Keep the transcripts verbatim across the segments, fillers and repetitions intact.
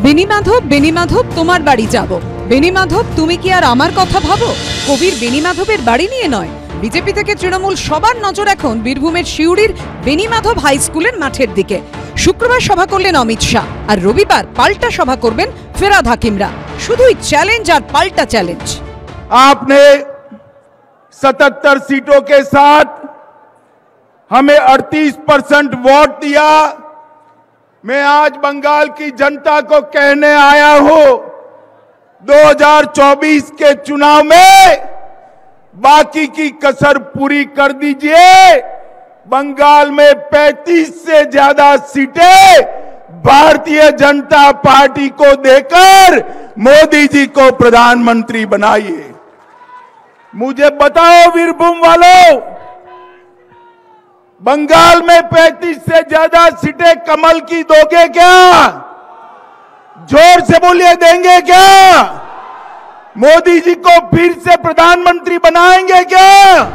বেনি মাধব বেনি মাধব তোমার বাড়ি যাব। বেনি মাধব তুমি কি আর আমার কথা ভাবো? কবির বেনি মাধবের বাড়ি নিয়ে নয়, বিজেপি থেকে তৃণমূল সবার নজর এখন বীরভূমের শিউড়ির বেনি মাধব হাই স্কুলের মাঠের দিকে। শুক্রবার সভা করলেন অমিত শাহ, আর রবিবার পাল্টা সভা করবেন ফেরাদ হাকিমরা। শুধুই চ্যালেঞ্জ আর পাল্টা চ্যালেঞ্জ। आपने सतहत्तर सीटों के साथ हमें अड़तीस परसेंट वोट दिया। मैं आज बंगाल की जनता को कहने आया हूं, दो हज़ार चौबीस के चुनाव में बाकी की कसर पूरी कर दीजिए। बंगाल में पैंतीस से ज्यादा सीटें भारतीय जनता पार्टी को देकर मोदी जी को प्रधानमंत्री बनाइए। मुझे बताओ वीरभूम वालों, बंगाल में पैंतीस से ज्यादा सीटें कमल की दोगे क्या? जोर से बोलिए, देंगे क्या? मोदी जी को फिर से प्रधानमंत्री बनाएंगे क्या?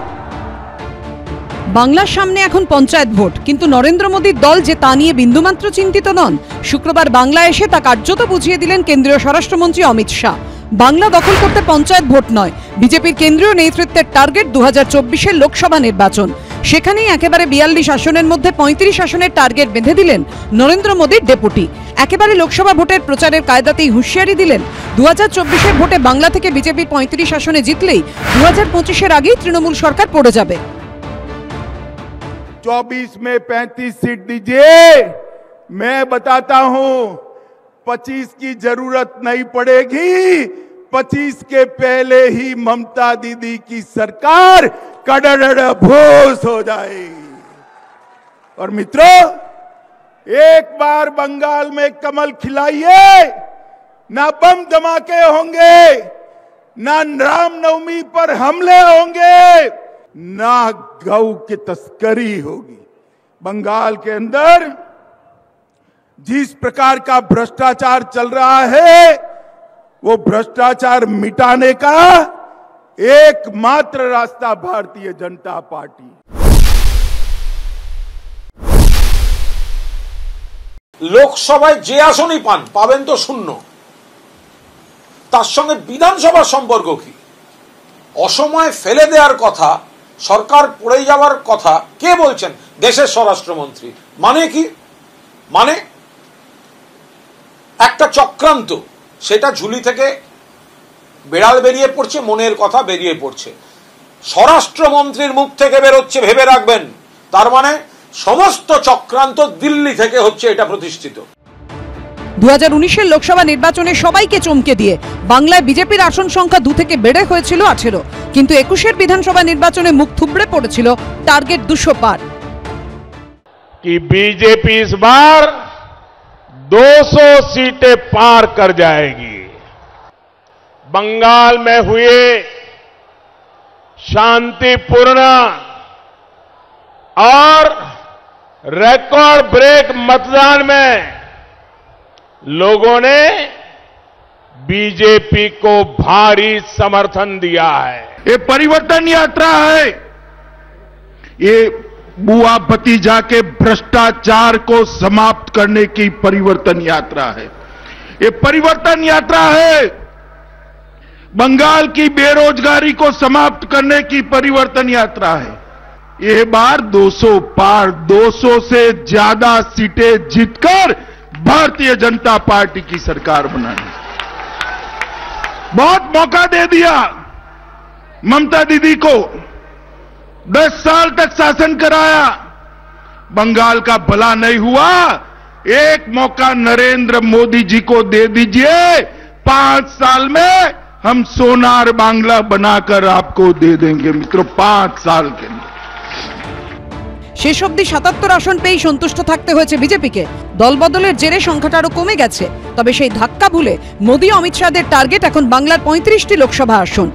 বাংলার সামনে এখন পঞ্চায়েত ভোট, কিন্তু নরেন্দ্র মোদীর দল যে তা নিয়ে বিন্দুমাত্র চিন্তিত নন। শুক্রবার বাংলা এসে তা কার্যত বুঝিয়ে দিলেন কেন্দ্রীয় স্বরাষ্ট্রমন্ত্রী অমিত শাহ। বাংলা দখল করতে পঞ্চায়েত ভোট নয়, বিজেপির কেন্দ্রীয় নেতৃত্বের টার্গেট দু হাজার চব্বিশের লোকসভা নির্বাচন। সেখানেই একেবারে বিয়াল্লিশ আসনের মধ্যে পঁয়ত্রিশ আসনের টার্গেট বেঁধে দিলেন নরেন্দ্র মোদীর ডেপুটি। একেবারে লোকসভা ভোটের প্রচারের কায়দাতেই হুঁশিয়ারি দিলেন, দু হাজার চব্বিশের ভোটে বাংলা থেকে বিজেপি পঁয়ত্রিশ আসনে জিতলেই দু হাজার পঁচিশের আগেই তৃণমূল সরকার পড়ে যাবে। चौबीस में पैंतीस सीट दीजिए, मैं बताता हूं पच्चीस की जरूरत नहीं पड़ेगी। पच्चीस के पहले ही ममता दीदी की सरकार कड़ड़ भूस हो जाएगी। और मित्रों, एक बार बंगाल में कमल खिलाइए, ना बम धमाके होंगे, ना रामनवमी पर हमले होंगे, ना गौ की तस्करी होगी। बंगाल के अंदर जिस प्रकार का भ्रष्टाचार चल रहा है, वो भ्रष्टाचार मिटाने का एकमात्र रास्ता भारतीय जनता पार्टी। লোকসভায় যে আসনই পান পাবেন তো শূন্য, তার সঙ্গে বিধানসভার সম্পর্ক কি? অসময়ে ফেলে দেওয়ার কথা, সরকার পড়ে যাওয়ার কথা কে বলছেন? দেশের স্বরাষ্ট্রমন্ত্রী। মানে কি? মানে একটা চক্রান্ত, সেটা ঝুলি থেকে বেড়াল বেরিয়ে পড়ছে, মনের কথা বেরিয়ে পড়ছে, স্বরাষ্ট্রমন্ত্রীর মুখ থেকে বেরোচ্ছে, ভেবে রাখবেন। তার মানে সমস্ত চক্রান্ত দিল্লি থেকে হচ্ছে, এটা প্রতিষ্ঠিত। দু হাজার উনিশের লোকসভা নির্বাচনে সবাইকে চমকে দিয়ে বাংলায় বিজেপির আসন সংখ্যা দু থেকে বেড়ে হয়েছিল আঠেরো, কিন্তু একুশের বিধানসভা নির্বাচনে মুখ থুবড়ে পড়েছিল টার্গেট দুশো পার। कि बीजेपी इस बार दो सौ सीटें पार कर जाएगी। बंगाल में हुए शांतिपूर्ण और रिकॉर्ड ब्रेक मतदान में लोगों ने बीजेपी को भारी समर्थन दिया है। ये परिवर्तन यात्रा है, ये बुआ भतीजा के भ्रष्टाचार को समाप्त करने की परिवर्तन यात्रा है। ये परिवर्तन यात्रा है बंगाल की बेरोजगारी को समाप्त करने की परिवर्तन यात्रा है। ये बार दो सौ पार, दो सौ से ज्यादा सीटें जीतकर भारतीय जनता पार्टी की सरकार बनानी। बहुत मौका दे दिया ममता दीदी को, दस साल तक शासन कराया, बंगाल का भला नहीं हुआ। एक मौका नरेंद्र मोदी जी को दे दीजिए, पांच साल में हम सोनार बांग्ला बनाकर आपको दे देंगे मित्रों, पांच साल के लिए। শেষ অবধি সাতাত্তর আসন পেয়েই সন্তুষ্ট থাকতে হয়েছে বিজেপিকে। দলবদলের জেরে সংখ্যাটা আরো কমে গেছে, তবে সেই ধাক্কা ভুলে মোদী অমিত শাহের টার্গেট এখন বাংলার পঁয়ত্রিশটি লোকসভা আসন।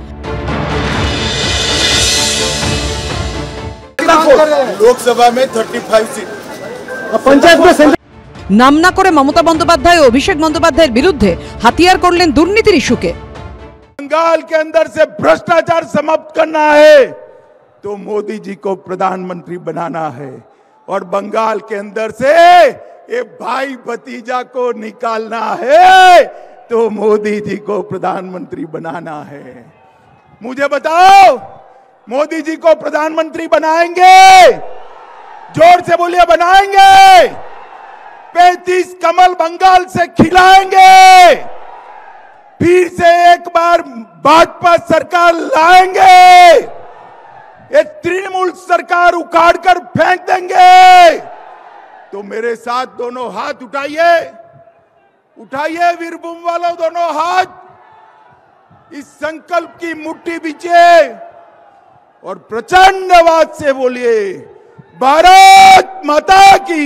लोकसभा में पैंतीस सीट, पंचायत में नाम ना करे ममता बंदोपाध्याय और अभिषेक बंदोपाध्याय विरुद्धे हाथियार करलेन दुर्नीतिर इस्यूके। बंगाल के अंदर से भ्रष्टाचार समाप्त करना है तो मोदी जी को प्रधानमंत्री बनाना है, और बंगाल के अंदर से ये भाई भतीजा को निकालना है तो मोदी जी को प्रधानमंत्री बनाना है। मुझे बताओ, मोदी जी को प्रधानमंत्री बनाएंगे? जोर से बोलिए, बनाएंगे? पैंतीस कमल बंगाल से खिलाएंगे? फिर से एक बार भाजपा सरकार लाएंगे? ये तृणमूल सरकार उखाड़कर फेंक देंगे? तो मेरे साथ दोनों हाथ उठाइए, उठाइए वीरभूम वालों, दोनों हाथ इस संकल्प की मुट्ठी बीचे और प्रचंड आवाज से बोलिए, भारत माता की।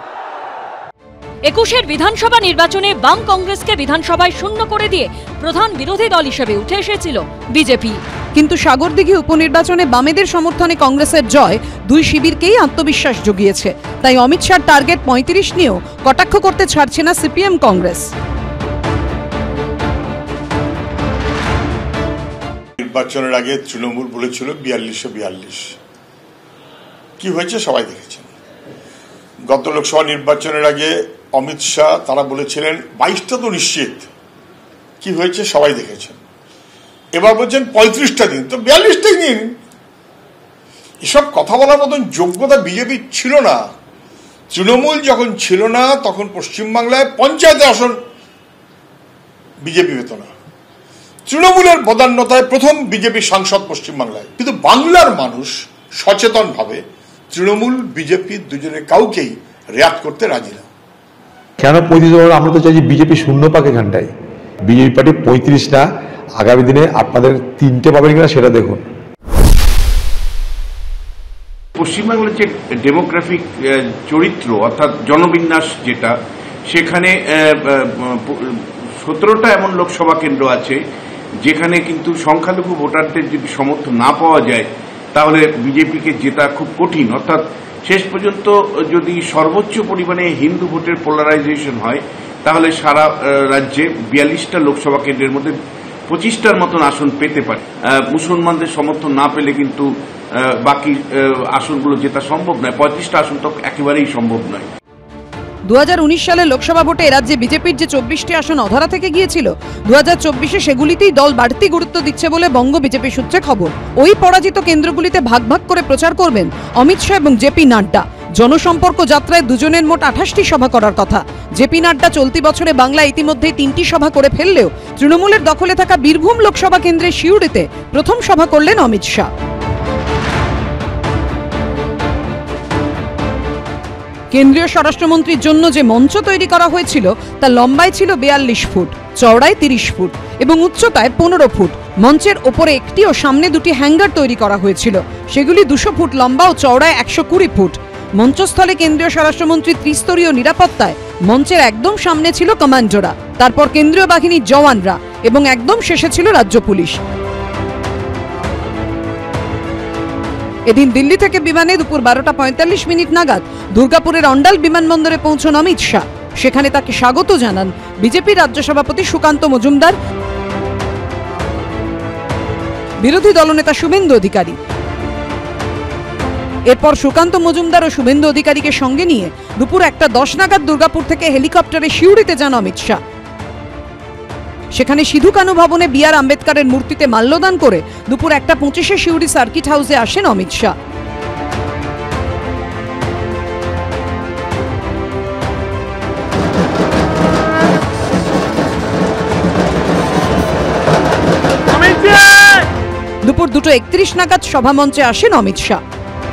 একুশের বিধানসভা নির্বাচনে বাম কংগ্রেসকে বিধানসভায় শূন্য করে দিয়ে প্রধান বিরোধী দল হিসেবে উঠে এসেছিল বিজেপি। কিন্তু সাগরদিঘি উপনির্বাচনে বামেদের সমর্থনে কংগ্রেসের জয় দুই শিবিরকেই আত্মবিশ্বাস জুগিয়েছে। তাই অমিত শাহর টার্গেট পঁয়ত্রিশ নিয়েও কটাক্ষ করতে ছাড়ছে না সিপিএম কংগ্রেস। নির্বাচনের আগে তৃণমূল বলেছিল বিয়াল্লিশে বিয়াল্লিশ, কি হয়েছে সবাই দেখেছেন। গত লোকসভা নির্বাচনের আগে অমিত শাহ তারা বলেছিলেন বাইশটা তো নিশ্চিত, কি হয়েছে সবাই দেখেছেন। এবার বলছেন পঁয়ত্রিশটা দিন, তো বিয়াল্লিশটাই দিন। এসব কথা বলার মতন যোগ্যতা বিজেপি ছিল না। তৃণমূল যখন ছিল না তখন পশ্চিমবাংলায় পঞ্চায়েতে আসন বিজেপি পেত না। তৃণমূলের বদান্যতায় প্রথম বিজেপি সাংসদ পশ্চিমবাংলায়। কিন্তু বাংলার মানুষ সচেতন ভাবে তৃণমূল বিজেপি দুজনের কাউকেই রেয়াত করতে রাজি না। কেন পঁয়ত্রিশ? আমরা তো চাইছি বিজেপি শূন্য পাক এখানটায়। বিজেপি পার্টি পঁয়ত্রিশ না, আগামী দিনে আপনাদের তিনটে পাবেন কিনা সেটা দেখুন। পশ্চিমবাংলার যে ডেমোগ্রাফিক চরিত্র অর্থাৎ জনবিন্যাস যেটা, সেখানে সতেরোটা এমন লোকসভা কেন্দ্র আছে যেখানে কিন্তু সংখ্যালঘু ভোটারদের যদি সমর্থন না পাওয়া যায় তাহলে বিজেপিকে জেতা খুব কঠিন। অর্থাৎ শেষ পর্যন্ত যদি সর্বোচ্চ পরিমাণে হিন্দু ভোটের পোলারাইজেশন হয় তাহলে সারা রাজ্যে বিয়াল্লিশটা লোকসভা কেন্দ্রের মধ্যে পঁচিশটার মতন আসন পেতে পারে। মুসলমানদের সমর্থন না পেলে কিন্তু বাকি আসনগুলো জেতা সম্ভব নয়। পঁয়ত্রিশটা আসন তো একেবারেই সম্ভব নয়। দু হাজার উনিশ সালে লোকসভা ভোটে রাজ্যে বিজেপির যে চব্বিশটি আসন অধরা থেকে গিয়েছিল, দু হাজার চব্বিশে সেগুলিতেই দল বাড়তি গুরুত্ব দিচ্ছে বলে বঙ্গ বিজেপি সূত্রে খবর। ওই পরাজিত কেন্দ্রগুলিতে ভাগ ভাগ করে প্রচার করবেন অমিত শাহ এবং জেপি নাড্ডা। জনসম্পর্ক যাত্রায় দুজনের মোট আঠাশটি সভা করার কথা। জেপি নাড্ডা চলতি বছরে বাংলা ইতিমধ্যেই তিনটি সভা করে ফেললেও তৃণমূলের দখলে থাকা বীরভূম লোকসভা কেন্দ্রের সিউড়িতে প্রথম সভা করলেন অমিত শাহ। কেন্দ্রীয় স্বরাষ্ট্রমন্ত্রীর জন্য যে মঞ্চ তৈরি করা হয়েছিল তা লম্বায় ছিল বিয়াল্লিশ ফুট, চওড়ায় তিরিশ ফুট এবং উচ্চতায় পনেরো ফুট। মঞ্চের ওপরে একটি ও সামনে দুটি হ্যাঙ্গার তৈরি করা হয়েছিল, সেগুলি দুশো ফুট লম্বা ও চওড়ায় একশো কুড়ি ফুট। মঞ্চস্থলে কেন্দ্রীয় স্বরাষ্ট্রমন্ত্রীর ত্রিস্তরীয় নিরাপত্তায় মঞ্চের একদম সামনে ছিল কমান্ডোরা, তারপর কেন্দ্রীয় বাহিনীর জওয়ানরা এবং একদম শেষে ছিল রাজ্য পুলিশ। এদিন দিল্লি থেকে বিমানে দুপুর বারোটা পঁয়তাল্লিশ মিনিট নাগাদ দুর্গাপুরের অন্ডাল বিমানবন্দরে পৌঁছন অমিত শাহ। সেখানে তাকে স্বাগত জানান বিজেপি রাজ্য সভাপতি সুকান্ত মজুমদার, বিরোধী দলনেতা শুভেন্দু অধিকারী। এরপর সুকান্ত মজুমদার ও শুভেন্দু অধিকারীকে সঙ্গে নিয়ে দুপুর একটা দশ নাগাদ দুর্গাপুর থেকে হেলিকপ্টারে সিউড়িতে যান অমিত শাহ। সেখানে সিধু কানু ভবনে বি আর আম্বেদকরের মূর্তিতে মাল্যদান করে দুপুর একটা পঁচিশে সিউড়ি সার্কিট হাউসে আসেন অমিত শাহ। দুপুর দুটো একত্রিশ নাগাদ সভামঞ্চে আসেন অমিত শাহ।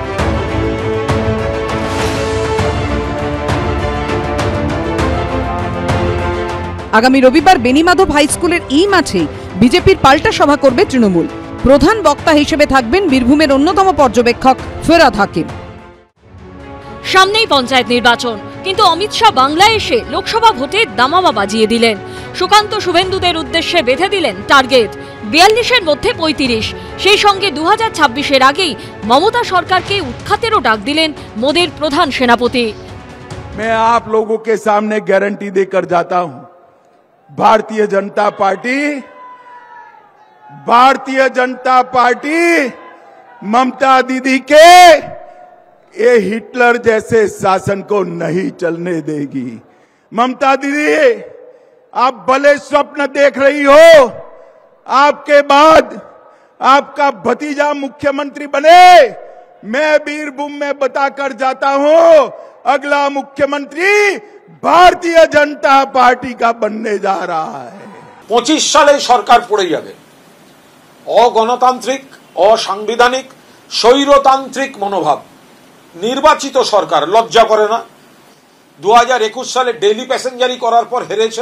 আগামী রবিবার বেনিমাধব হাই স্কুলের এই মাঠে বিজেপির পাল্টা সভা করবে তৃণমূল। প্রধান বক্তা হিসেবে থাকবেন বীরভূমের অন্যতম পর্যবেক্ষক ফেরাদ হাকিম। সামনেই পঞ্চায়েত নির্বাচন, কিন্তু অমিত শাহ বাংলায় এসে লোকসভা ভোটে দামামা বাজিয়ে দিলেন। সুকান্ত শুভেন্দুদের উদ্দেশ্যে বেঁধে দিলেন টার্গেট বিয়াল্লিশের মধ্যে পঁয়ত্রিশ। সেই সঙ্গে দু হাজার ছাব্বিশের আগেই মমতা সরকারকে উৎখাতেরও ডাক দিলেন মোদির প্রধান সেনাপতি। मैं आप लोगों के सामने गारंटी देकर जाता हूं, भारतीय जनता पार्टी भारतीय जनता पार्टी ममता दीदी के ये हिटलर जैसे शासन को नहीं चलने देगी। ममता दीदी, आप भले स्वप्न देख रही हो आपके बाद आपका भतीजा मुख्यमंत्री बने, मैं बीरभूम में बताकर जाता हूं अगला मुख्यमंत्री भारतीय जनता पार्टी का बनने जा रहा है। পঁচিশ সালে সরকার পড়ে যাবে। অগণতান্ত্রিক, অসাংবিধানিক, স্বৈরতান্ত্রিক মনোভাব, নির্বাচিত সরকার লজ্জা করে না? দু হাজার একুশ সালে ডেইলি প্যাসেঞ্জারি করার পর হেরেছেন।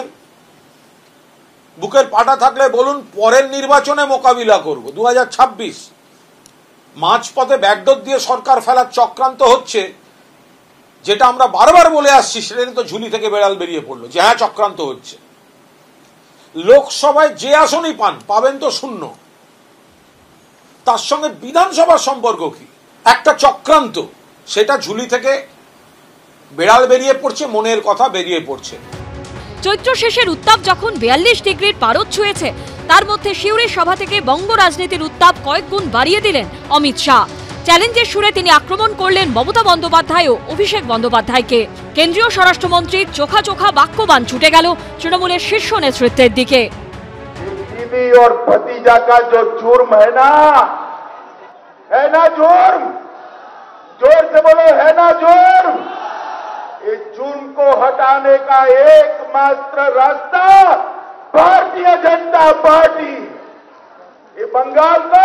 বুকের পাটা থাকলে বলুন পরের নির্বাচনে মোকাবিলা করব। দু হাজার ছাব্বিশ মাঝপথে ব্যাকডোর দিয়ে সরকার ফেলার চক্রান্ত হচ্ছে, যেটা আমরা বারবার বলে আসছি, সেটা তো ঝুলি থেকে বেড়াল বেরিয়ে পড়লো যে হ্যাঁ চক্রান্ত হচ্ছে। লোকসভায় যে আসনই পান পাবেন তো শূন্য, তার সঙ্গে বিধানসভার সম্পর্ক কি? একটা চক্রান্ত, সেটা ঝুলি থেকে বেড়াল বেরিয়ে পড়ছে, মনের কথা বেরিয়ে পড়ছে। চৈত্র শেষের উত্তাপ যখন বিয়াল্লিশ ডিগ্রির পারদ ছুঁয়েছে, তার মধ্যে সিউড়ির সভা থেকে বঙ্গ রাজনীতির উত্তাপ কয়েক গুণ বাড়িয়ে দিলেন অমিত শাহ। চ্যালেঞ্জের সুরে তিনি আক্রমণ করলেন মমতা বন্দ্যোপাধ্যায় ও অভিষেক বন্দ্যোপাধ্যায়কে। কেন্দ্রীয় স্বরাষ্ট্রমন্ত্রীর চোখা চোখা বাক্যবাণ ছুটে গেল তৃণমূলের শীর্ষ নেতৃত্বের দিকে। दीदी और भतीजा का जो जुर्म है ना, है ना जुर्म, जोर से बोलो, है ना जुर्म। इस जुर्म को हटाने का एकमात्र रास्ता भारतीय जनता पार्टी। ये बंगाल को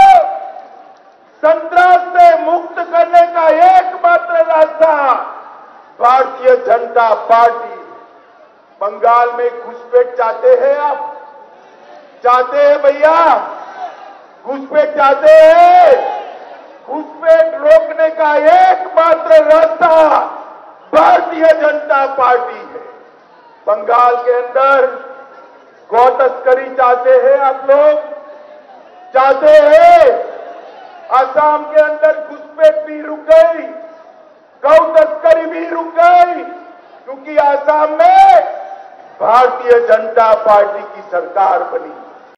संतरास से मुक्त करने का एकमात्र रास्ता भारतीय जनता पार्टी। बंगाल में घुसपैठ चाहते हैं आप? चाहते हैं भैया? घुसपैठ चाहते हैं? घुसपैठ रोकने का एकमात्र रास्ता भारतीय जनता पार्टी है। बंगाल के अंदर गौ तस्करी चाहते हैं आप लोग? चाहते हैं? असम के अंदर घुसपैठ भी रुक गई, गौ तस्करी भी रुक गई, क्योंकि असम में भारतीय जनता पार्टी की सरकार बनी।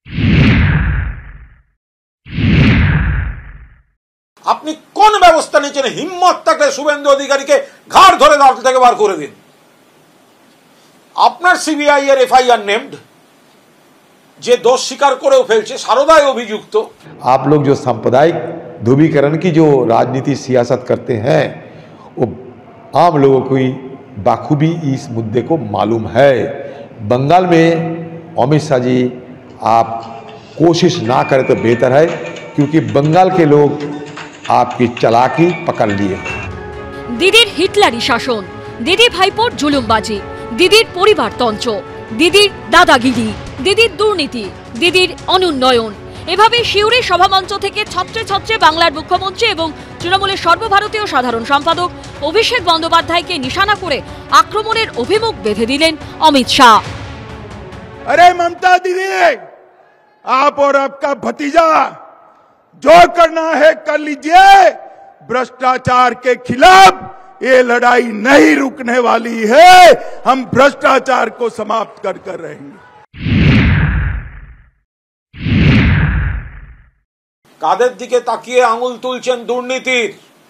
আপনি কোন ব্যবস্থা নিয়েছেন? হিম্মত থাকলে শুভেন্দু অধিকারীকে ঘাড় ধরে দাঁড় থেকে বার করে দিন। আপনার সিবিআই এর এফআইআর নেমড, যে দোষ স্বীকার করেও ফেলছে, সারদায় অভিযুক্ত। आप लोग जो सांप्रदायिक ध्रुवीकरण की जो राजनीति सियासत करते हैं, वो आम लोगों को बाखूबी इस मुद्दे को मालूम है। बंगाल में अमित शाह जी आप कोशिश ना करें तो बेहतर है, क्योंकि बंगाल के लोग आपकी चालाकी पकड़ लिए। দিদির হিটলারি শাসন, দিদি ভাইপোর জুলুমবাজি, দিদির পরিবারতন্ত্র, দিদির দাদাগিরি, দিদির দুর্নীতি, দিদির অনুন্নয়ন, এভাবে সিউড়ি সভামঞ্চ থেকে ছত্রে ছত্রে বাংলার মুখ্যমন্ত্রী এবং তৃণমূলের সর্বভারতীয় সাধারণ সম্পাদক অভিষেক বন্দ্যোপাধ্যায়কে নিশানা করে আক্রমণের অভিমুখ বেঁধে দিলেন অমিত শাহ। अरे ममता दीदी, आप और आपका भतीजा जो करना है कर लीजिए। भ्रष्टाचार के खिलाफ ये लड़ाई नहीं रुकने वाली है। हम भ्रष्टाचार को समाप्त कर कर रहेंगे। কাদের দিকে তাকিয়ে আঙুল তুলছেন দুর্নীতির?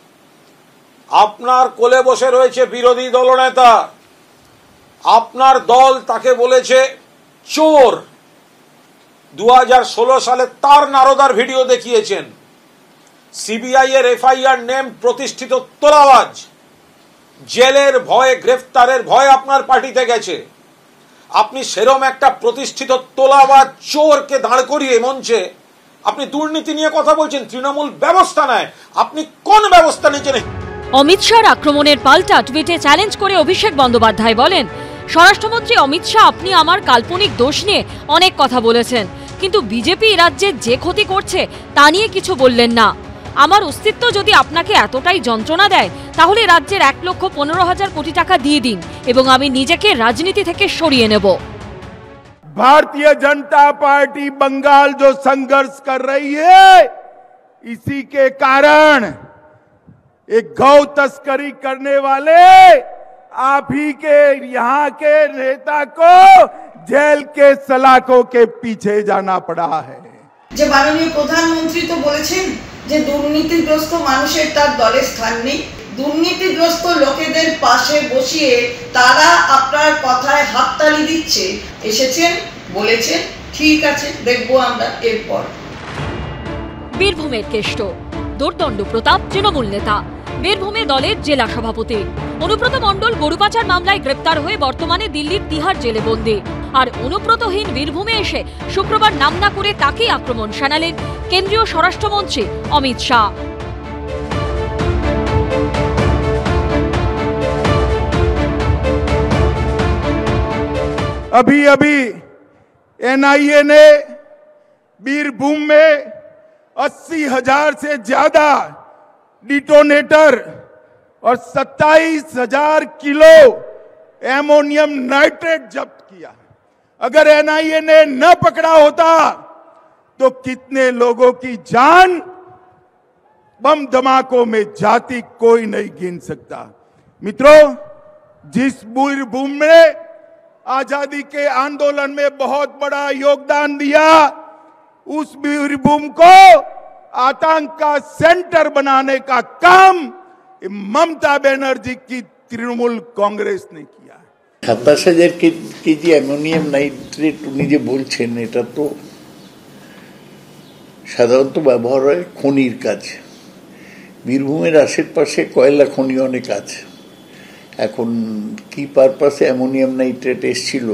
আপনার কোলে বসে রয়েছে বিরোধী দলনেতা। আপনার দল তাকে বলেছে চোর। দু হাজার ষোলো সালে তার নারদার ভিডিও দেখিয়েছেন। সিবিআই এর এফআইআর নেম প্রতিষ্ঠিত তোলাবাজ। জেলের ভয়ে, গ্রেফতারের ভয়ে আপনার পার্টিতে গেছে। আপনি সেরম একটা প্রতিষ্ঠিত তোলাবাজ চোরকে দাঁড় করিয়ে মঞ্চে আপনি দুর্নীতি নিয়ে কথা বলছেন, তৃণমূল ব্যবস্থা নেয়। আপনি কোন ব্যবস্থা নিয়েছেন? অমিত শাহর আক্রমণের পাল্টা টুইটে চ্যালেঞ্জ করে অভিষেক বন্দ্যোপাধ্যায় বলেন, স্বরাষ্ট্রমন্ত্রী অমিত শাহ, আপনি আমার কাল্পনিক দোষ নিয়ে অনেক কথা বলেছেন, কিন্তু বিজেপি রাজ্যে যে ক্ষতি করছে তা নিয়ে কিছু বললেন না। আমার অস্তিত্ব যদি আপনাকে এতটাই যন্ত্রণা দেয়, তাহলে রাজ্যের এক লক্ষ পনেরো হাজার কোটি টাকা দিয়ে দিন এবং আমি নিজেকে রাজনীতি থেকে সরিয়ে নেব। भारतीय जनता पार्टी बंगाल जो संघर्ष कर रही है, इसी के कारण एक गौ तस्करी करने वाले आप ही के यहाँ के नेता को जेल के सलाखों के पीछे जाना पड़ा है। যে মাননীয় প্রধানমন্ত্রী তো বলেছেন যে দুর্নীতিগ্রস্ত মানুষের তার দলে স্থান নেই। দুর্নীতিগ্রস্ত লোকেদের পাশে বসিয়ে তারা আপনার কথায় হাততালি দিচ্ছে, এসেছেন বলেছেন, ঠিক আছে দেখবো আমরা এরপর। বীরভূমের কেষ্ট দুর্দণ্ড প্রতাপ তৃণমূল নেতা, বীরভূমে দলের জেলা সভাপতি অনুব্রত মণ্ডল গরু পাচার মামলায় গ্রেপ্তার হয়ে বর্তমানে দিল্লির তিহার জেলে বন্দী। আর অনুব্রতহীন বীরভূমে এসে শুক্রবার নাম না করে তাকেই আক্রমণ শানালেন কেন্দ্রীয় স্বরাষ্ট্রমন্ত্রী অমিত শাহ। अभी अभी एनआईए ने बीरभूम में अस्सी हजार से ज्यादा डिटोनेटर और सत्ताईस हजार किलो एमोनियम नाइट्रेट जब्त किया। अगर एनआईए ने न पकड़ा होता तो कितने लोगों की जान बम धमाकों में जाती कोई नहीं गिन सकता। मित्रों, जिस बीरभूम में आजादी के आंदोलन में बहुत बड़ा योगदान दिया, उस बीरभूम को आतंक का सेंटर बनाने का काम ममता बनर्जी की तृणमूल कांग्रेस ने किया। সাতাশ হাজার কেজি অ্যামোনিয়াম নাইট্রেট উনি যে বলছেন, এটা তো সাধারণত ব্যবহার হয় খনির কাজ। বীরভূমের আশেপাশে কয়লা খনি অনেক আছে। এখন কি পারপাসে অ্যামোনিয়াম নাইট্রেট এসছিল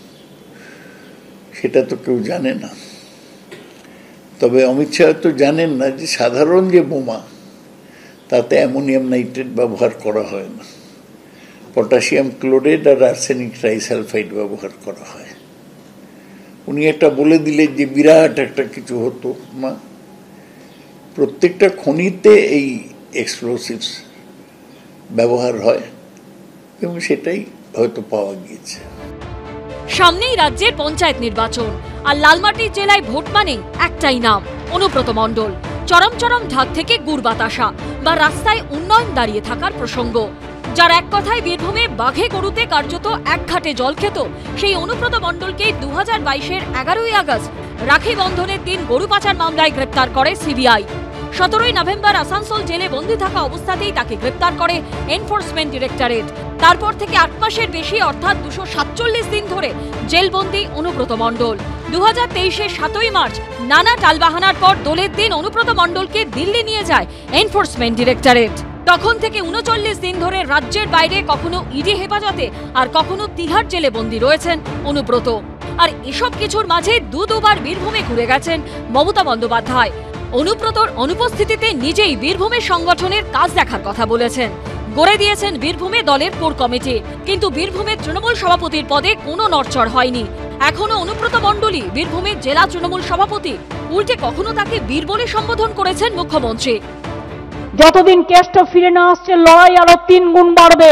সেটা তো কেউ জানে না। তবে অমিত শাহ তো জানেন না যে সাধারণ যে বোমা তাতে অ্যামোনিয়াম নাইট্রেট ব্যবহার করা হয় না, পটাশিয়াম ক্লোরাইড আর আর্সেনিক ট্রাইসালফাইড ব্যবহার করা হয়। উনি একটা বলে দিলেন যে বিরাট একটা কিছু হতো না। প্রত্যেকটা খনিতে এই এক্সপ্লোসিভস ব্যবহার হয় এবং সেটাই হয়তো পাওয়া গিয়েছে। সামনেই রাজ্যের পঞ্চায়েত নির্বাচন, আর লালমাটির জেলায় ভোট মানেই একটাই নাম, অনুব্রত মণ্ডল। চরম চরম ঢাক থেকে গুড় বাতাসা বা রাস্তায় উন্নয়ন দাঁড়িয়ে থাকার প্রসঙ্গ, যার এক কথায় বীরভূমে বাঘে গরুতে কার্যত এক ঘাটে জল খেত, সেই অনুব্রত মণ্ডলকে দু হাজার বাইশের এগারোই আগস্ট রাখি বন্ধনের দিন গরু পাচার মামলায় গ্রেপ্তার করে সিবিআই। সতেরোই নভেম্বর আসানসোল জেলে বন্দী থাকা অবস্থাতেই তাকে গ্রেপ্তার করে এনফোর্সমেন্ট ডিরেক্টরেট। তারপর থেকে আট মাসের বেশি অর্থাৎ দুশো সাতচল্লিশ দিন ধরে জেলবন্দি অনুব্রত মণ্ডল। দু হাজার তেইশের সাতই মার্চ নানা টালবাহানার পর দোলের দিন অনুব্রত মণ্ডলকে দিল্লি নিয়ে যায় এনফোর্সমেন্ট ডিরেক্টরেট। তখন থেকে উনচল্লিশ দিন ধরে রাজ্যের বাইরে কখনো ইডি হেফাজতে আর কখনো তিহার জেলে বন্দী রয়েছেন অনুব্রত। আর এসব কিছুর মাঝে দু দুবার বীরভূমে ঘুরে গেছেন মমতা বন্দ্যোপাধ্যায়। অনুব্রতর অনুপস্থিতিতে নিজেই বীরভূমের সংগঠনের কাজ দেখার কথা বলেছেন। গড়ে দিয়েছেন বীরভূমে দলের কোর কমিটি, কিন্তু বীরভূমের তৃণমূল সভাপতির পদে কোনো নড়চড় হয়নি। এখনো অনুব্রত মণ্ডলই বীরভূমের জেলা তৃণমূল সভাপতি, উল্টে কখনো তাকে বীর বলে সম্বোধন করেছেন মুখ্যমন্ত্রী। যতদিন কেষ্ট ফিরে না আসছে লড়াই আরো তিন গুণ বাড়বে।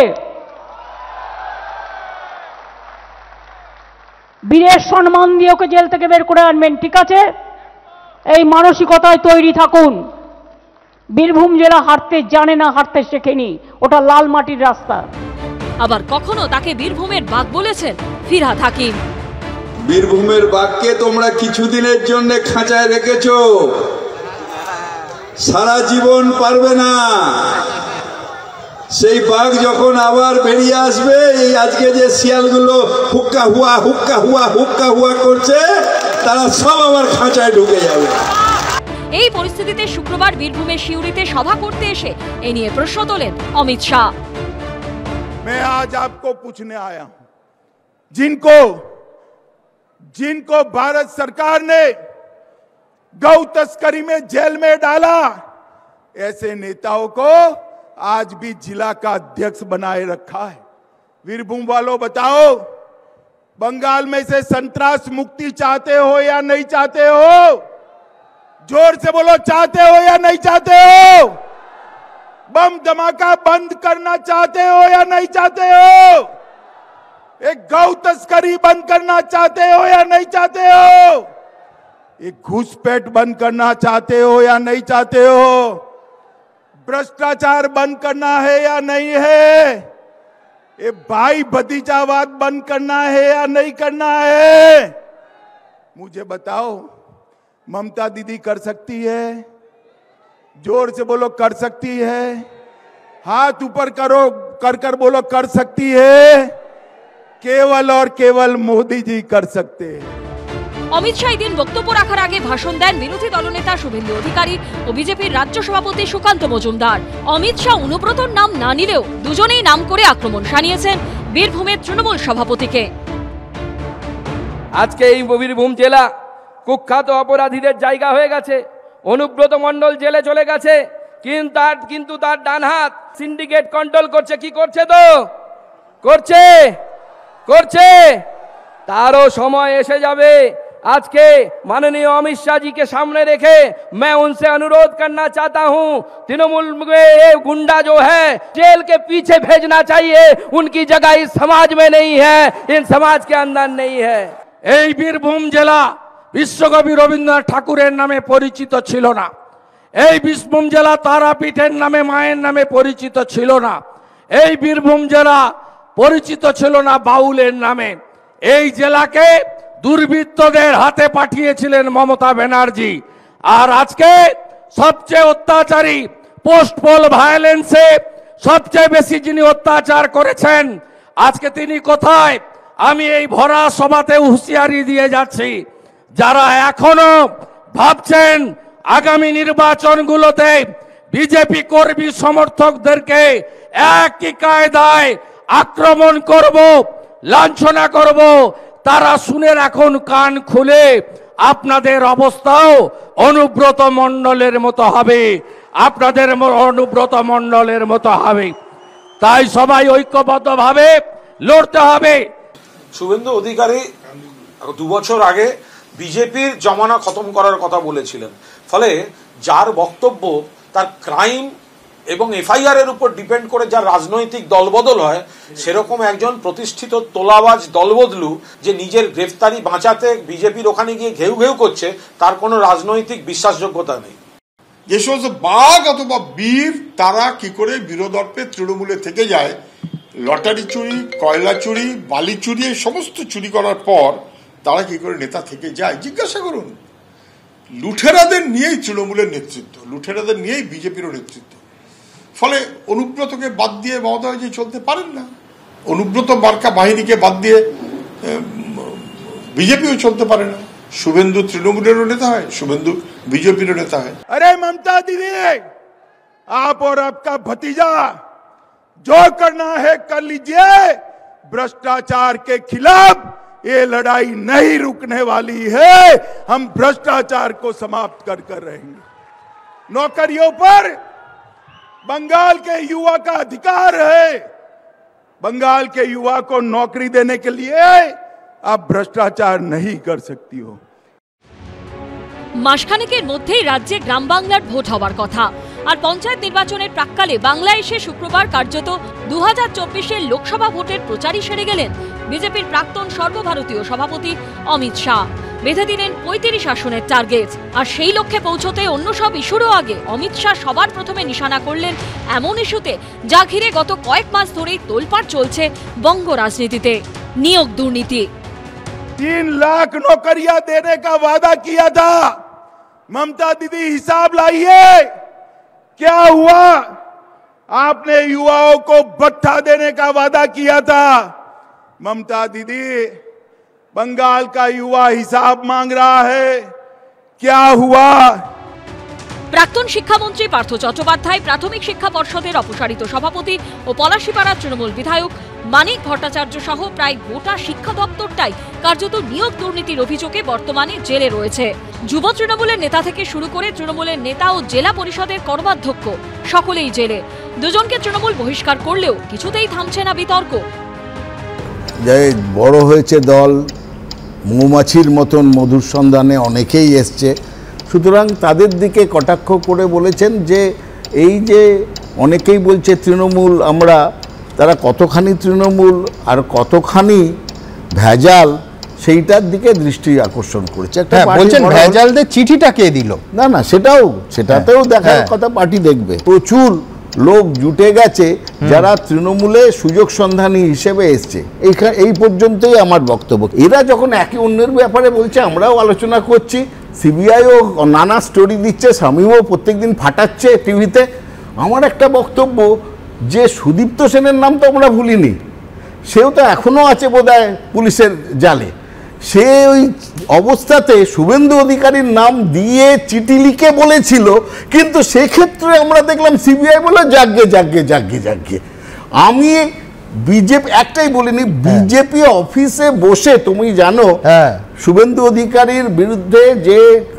বীরের সম্মান দিয়ে ওকে জেল থেকে বের করে আনবেন, ঠিক আছে? এই মানসিকতায় তৈরি থাকুন। বীরভূম জেলা হাঁটতে জানে না, হাঁটতে শেখেনি, ওটা লাল মাটির রাস্তা। আবার কখনো তাকে বীরভূমের বাঘ বলেছেন ফিরহাদ হাকিম। বীরভূমের বাঘকে তোমরা কিছুদিনের জন্য খাঁচায় রেখেছো, সারা জীবন পারবে না। সেই বাঘ যখন আবার বেরিয়ে আসবে, এই আজকে যে শিয়ালগুলো হুক্কা হুয়া হুক্কা হুয়া হুক্কা হুয়া করছে, তারা সব আবার খাঁচায় ঢুকে যাবে। এই পরিস্থিতিতে শুক্রবার বীরভূমের শিউরিতে সভা করতে এসে এ নিয়ে প্রশ্ন তোলেন অমিত শাহ। मैं आज आपको पूछने आया हूं, जिनको जिनको भारत सरकार ने गौ तस्करी में जेल में डाला, ऐसे नेताओं को आज भी जिला का अध्यक्ष बनाए रखा है। वीरभूम वालों बताओ, बंगाल में से संतरास मुक्ति चाहते हो या नहीं चाहते हो? जोर से बोलो, चाहते हो या नहीं चाहते हो? बम धमाका बंद करना चाहते हो या नहीं चाहते हो? एक गौ तस्करी बंद करना चाहते हो या नहीं चाहते हो? एक घुसपैठ बंद करना चाहते हो या नहीं चाहते हो? भ्रष्टाचार बंद करना है या नहीं है? ये भाई भतीजावाद बंद करना है या नहीं करना है? मुझे बताओ, ममता दीदी कर सकती है? जोर से बोलो, कर सकती है? हाथ ऊपर करो, कर कर बोलो कर सकती है, केवल और केवल मोदी जी कर सकते हैं। অমিত শাহ এদিন বক্তব্য রাখার আগে ভাষণ দেন বিরোধী দলনেতা শুভেন্দু অধিকারী ও বিজেপির রাজ্য সভাপতি সুকান্ত মজুমদার। অমিত শাহ অনুব্রতর নাম না নিলেও দুজনেই নাম করে আক্রমণ শানিয়েছেন বীরভূমের তৃণমূল সভাপতিকে। আজকে এই বীরভূম জেলা কুখ্যাত অপরাধীদের জায়গা হয়ে গেছে। অনুব্রত মণ্ডল জেলে চলে গেছে, কিন্তু তার কিন্তু তার ডান হাত সিন্ডিকেট কন্ট্রোল করছে। কি করছে? তো করছে করছে তারও সময় এসে যাবে। आज के माननीय अमित शाह जी के सामने रेखे मैं उनसे अनुरोध करना चाहता हूं, तृणमूल में ये गुंडा जो है जेल के पीछे भेजना चाहिए। उनकी जगह इस समाज में नहीं है, इन समाज के अंदर नहीं है। এই বীরভূম জেলা বিশ্বকবি রবীন্দ্রনাথ ঠাকুরের নামে পরিচিত ছিল না। এই বীরভূম জেলা তারাপীঠের নামে মায়ের নামে পরিচিত ছিল না। এই বীরভূম জেলা পরিচিত ছিল না বাউলের নামে। এই জেলাকে দুর্বৃত্তদের হাতে পাঠিয়েছিলেন মমতা ব্যানার্জি। আর আজকে সবচেয়ে অত্যাচারী পোস্ট পোল ভায়োলেন্সে সবচেয়ে বেশি যিনি অত্যাচার করেছেন আজকে তিনি কোথায়? আমি এই ভরা সভাতে হুঁশিয়ারি দিয়ে যাচ্ছি, যারা এখনো ভাবছেন আগামী নির্বাচনগুলোতে বিজেপি কর্মী সমর্থকদেরকে একই কায়দায় আক্রমণ করব, লাঞ্ছনা করব, তারা শুনে রাখুন কান খুলে, আপনাদের অবস্থাও অনুব্রত মণ্ডলের মতো হবে, আপনাদের অনুব্রত মণ্ডলের মতো হবে। তাই সবাই ঐক্যবদ্ধভাবে লড়তে হবে। শুভেন্দু অধিকারী দু বছর আগে বিজেপির জমানা খতম করার কথা বলেছিলেন, ফলে যার বক্তব্য তার ক্রাইম এবং এফআইআর এর উপর ডিপেন্ড করে যার রাজনৈতিক দলবদল হয়, সেরকম একজন প্রতিষ্ঠিত তোলাবাজ দলবদলু যে নিজের গ্রেফতারি বাঁচাতে বিজেপির ওখানে গিয়ে ঘেউ ঘেউ করছে, তার কোনো রাজনৈতিক বিশ্বাসযোগ্যতা নেই। যে সমস্ত বাঘ অথবা বীর তারা কি করে বিরোধর্পে তৃণমূলে থেকে যায়, লটারি চুরি, কয়লা চুরি, বালি চুরি, এই সমস্ত চুরি করার পর তারা কি করে নেতা থেকে যায় জিজ্ঞাসা করুন। লুঠেরাদের নিয়েই তৃণমূলের নেতৃত্ব, লুঠেরাদের নিয়েই বিজেপিরও নেতৃত্ব। ফলে অনুব্রতকে বাদ দিয়ে মমতা ব্যানার্জি চলতে পারেন না, অনুব্রত মার্কা বাহিনীকে বাদ দিয়ে বিজেপিও চলতে পারে না। শুভেন্দু তৃণমূলেরও নেতা হয়, শুভেন্দু বিজেপিরও নেতা হয়। अरे ममता दीदी, आप और आपका भतीजा जो करना है कर लीजिए, भ्रष्टाचार के खिलाफ ये लड़ाई नहीं रुकने वाली है। हम भ्रष्टाचार को समाप्त कर कर रहेंगे। नौकरियों पर बंगाल के युवा का अधिकार है, बंगाल के युवा को नौकरी देने के लिए आप भ्रष्टाचार नहीं कर सकती हो। মাসখানেকের মধ্যেই রাজ্যে গ্রাম বাংলার ভোট হওয়ার কথা, আর পঞ্চায়েত নির্বাচনের প্রাক্কালে বাংলায় এসে শুক্রবার কার্যত দু হাজার চব্বিশের লোকসভা ভোটের প্রচারই সেরে গেলেন বিজেপির প্রাক্তন সর্বভারতীয় সভাপতি অমিত শাহ। বেঁধে দিলেন পঁয়ত্রিশ আসনের টার্গেট। আর সেই লক্ষ্যে পৌঁছতে অন্য সব ইস্যুরও আগে অমিত শাহ সবার প্রথমে নিশানা করলেন এমন ইস্যুতে যা ঘিরে গত কয়েক মাস ধরেই তোলপাড় চলছে বঙ্গ রাজনীতিতে, নিয়োগ দুর্নীতি। तीन लाख नौकरियां देने का वादा किया था ममता दीदी, हिसाब लाइए क्या हुआ। आपने युवाओं को भत्ता देने का वादा किया था ममता दीदी, बंगाल का युवा हिसाब मांग रहा है, क्या हुआ। প্রাক্তন শিক্ষামন্ত্রী পার্থ চট্টোপাধ্যায়, প্রাথমিক শিক্ষা পর্ষদের অপসারিত সভাপতি ও পলাশীপাড়ার তৃণমূল বিধায়ক মানিক ভট্টাচার্য সহ প্রায় গোটা শিক্ষা দপ্তরটাই কার্যত নিয়োগ দুর্নীতির অভিযোগে বর্তমানে জেলে রয়েছে। যুব তৃণমূলের নেতা থেকে শুরু করে তৃণমূলের নেতা ও জেলা পরিষদের কর্মাধ্যক্ষ সকলেই জেলে। দুজনকে তৃণমূল বহিষ্কার করলেও কিছুতেই থামছে না বিতর্ক। যে বড় হয়েছে দল, মৌমাছির মতন মধুর সন্ধানে অনেকেই এসছে, সুতরাং তাদের দিকে কটাক্ষ করে বলেছেন যে এই যে অনেকেই বলছে তৃণমূল আমরা, তারা কতখানি তৃণমূল আর কতখানি ভেজাল সেইটার দিকে দৃষ্টি আকর্ষণ করেছে। একটা বলছেন ভেজালদের চিঠিটা কে দিল, না না সেটাও সেটাতেও দেখার কথা, পার্টি দেখবে। প্রচুর লোক জুটে গেছে যারা তৃণমূলে সুযোগ সন্ধানী হিসেবে এসছে। এই পর্যন্তই আমার বক্তব্য। এরা যখন একে অন্যের ব্যাপারে বলছে আমরাও আলোচনা করছি, সিবিআইও নানা স্টোরি দিচ্ছে, স্বামীও প্রত্যেকদিন ফাটাচ্ছে টিভিতে। আমার একটা বক্তব্য, যে সুদীপ্ত সেনের নাম তো আমরা ভুলিনি, সেও তো এখনো আছে বোধহয় পুলিশের জালে। সে ওই অবস্থাতে শুভেন্দু অধিকারীর নাম দিয়ে চিঠি লিখে বলেছিল, কিন্তু সেক্ষেত্রে আমরা দেখলাম সিবিআই বলে জাগ্গে জাগ্গে জাগ্গে জাগ্গে। আমি বিজেপি একটাই বলিনি, বিজেপি অফিসে বসে তুমি জানো শুভেন্দু অধিকারীর বিরুদ্ধে যে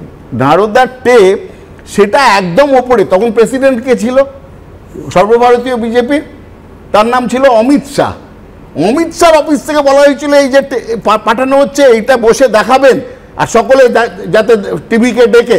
নারদার টেপ, সেটা একদম ওপরে। তখন প্রেসিডেন্ট কে ছিল সর্বভারতীয় বিজেপির? তার নাম ছিল অমিত শাহ। অমিত শাহ অফিস থেকে বলা হয়েছিল এই যে পাঠানো হচ্ছে এইটা বসে দেখাবেন, আর সকলে যাতে টিভিকে ডেকে।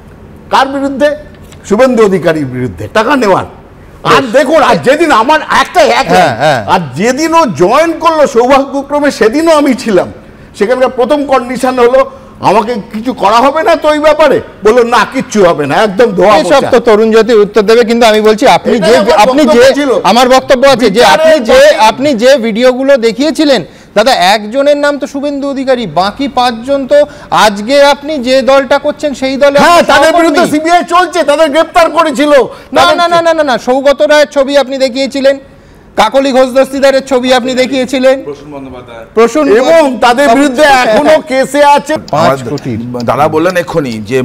কার বিরুদ্ধে? শুভেন্দু অধিকারীর বিরুদ্ধে টাকা নেওয়ার। আর দেখুন, আর যেদিন আমার একটা এক আর যেদিন ও জয়েন করলো সৌভাগ্যক্রমে, সেদিনও আমি ছিলাম। সেখানকার প্রথম কন্ডিশন হলো আমাকে কিছু করা হবে না তো, ওই ব্যাপারে বললো না কিচ্ছু হবে না, একদম ধোয়া সব তো তরুণ জ্যোতি উত্তর দেবে। কিন্তু আমি বলছি আপনি যে আপনি যে আমার বক্তব্য আছে যে আপনি যে আপনি যে ভিডিওগুলো দেখিয়েছিলেন দাদা, একজনের নাম তো শুভেন্দু অধিকারী, বাকি পাঁচজন তো আজকে আপনি যে দলটা করছেন সেই দলে। হ্যাঁ, তাদের বিরুদ্ধে সিবিআই চলছে, তাদের গ্রেফতার করেছিল। না না না না না সৌগত রায়ের ছবি আপনি দেখিয়েছিলেন, কাকলি ঘোষ দস্তিদারের ছবি আপনি দেখিয়েছিলেন, প্রসূন, এবং তাদের বিরুদ্ধে এখনো কেসে আছে পাঁচ কোটি। দাদা বললেন এক্ষুনি যে